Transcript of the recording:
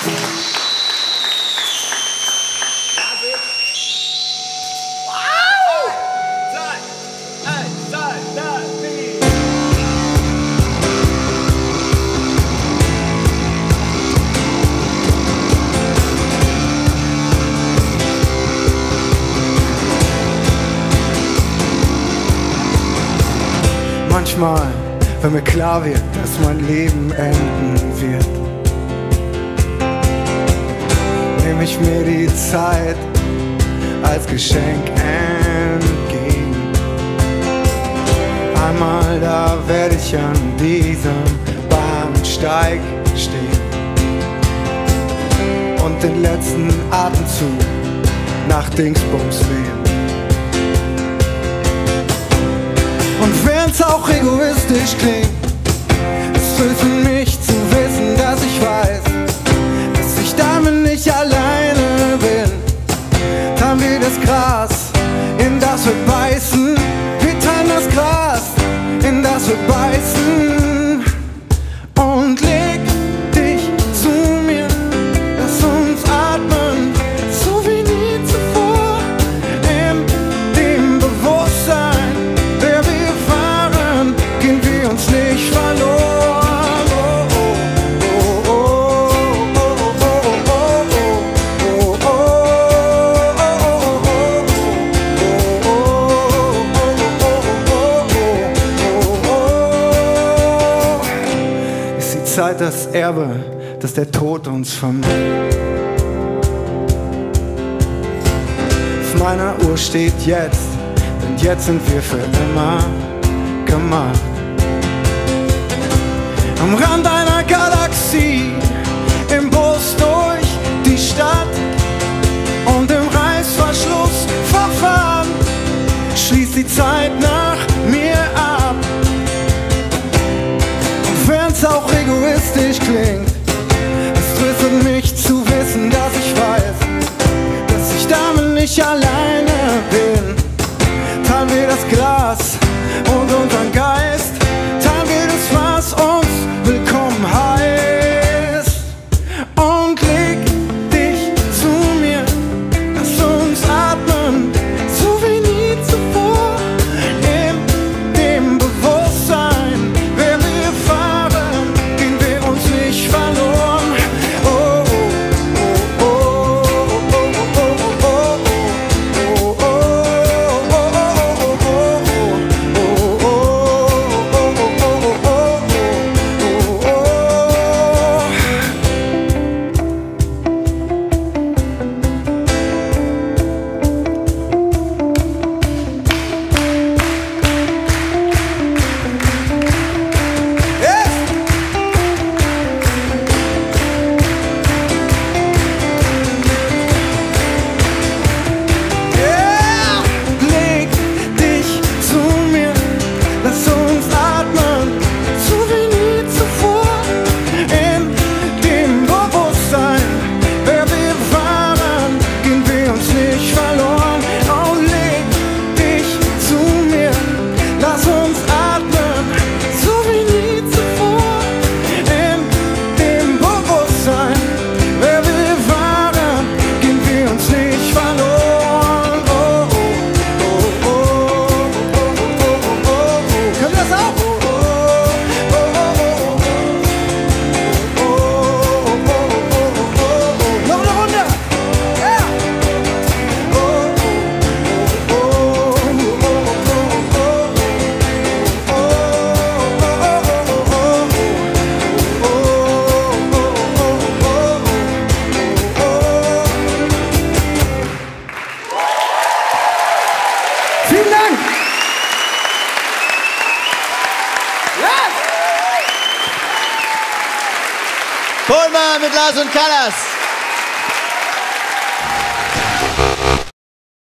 Manchmal, wenn mir klar wird, dass mein Leben enden wird, nehme ich mir die Zeit als Geschenk entgegen. Einmal da werde ich an diesem Bahnsteig stehen und den letzten Atemzug nach Dingsbums wehen. Und wenn's auch egoistisch klingt, es ist für mich zu wissen, dass ich weiß, dass ich damit nicht alleine bin. Teilen wir das Gras, in das wir beißen. Wir teilen das Gras, in das wir beißen. Und leg dich zu mir, lass uns atmen, so wie nie zuvor. In dem Bewusstsein, wer wir waren, gehen wir uns nicht verloren. Zeit das Erbe, das der Tod uns vermittelt. Auf meiner Uhr steht jetzt, denn jetzt sind wir für immer gemacht. Am Rand einer Galaxie, im Bus durch die Stadt und im Reißverschlussverfahren schließt die Zeit nach mir ab. Wenn's auch egoistisch klingt, es tröstet mich zu wissen, dass ich weiß, dass ich damit nicht alleine bin. Teilen wir das Glas und unseren Geist, teilen wir das, was uns willkommen heißt. Und leg dich zu mir, lass uns atmen, so wie nie zuvor. In dem Bewusstsein, wer wir fahren, gehen wir uns nicht verloren. Oh, oh, oh, oh, oh, oh, oh, oh, oh, Vielen Dank! Pohlmann mit Lars und Callas.